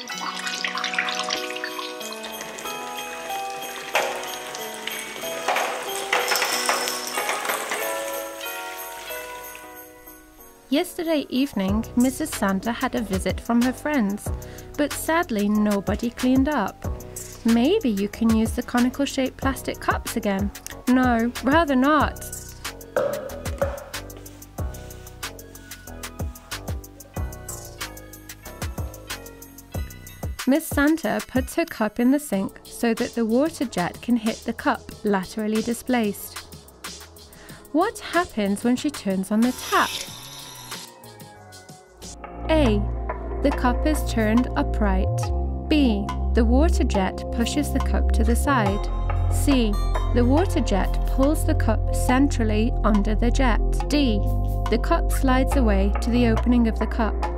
Yesterday evening, Mrs. Santa had a visit from her friends, but sadly nobody cleaned up. Maybe you can use the conical-shaped plastic cups again. No, rather not. Miss Santa puts her cup in the sink so that the water jet can hit the cup laterally displaced. What happens when she turns on the tap? A. The cup is turned upright. B. The water jet pushes the cup to the side. C. The water jet pulls the cup centrally under the jet. D. The cup slides away to the opening of the cup.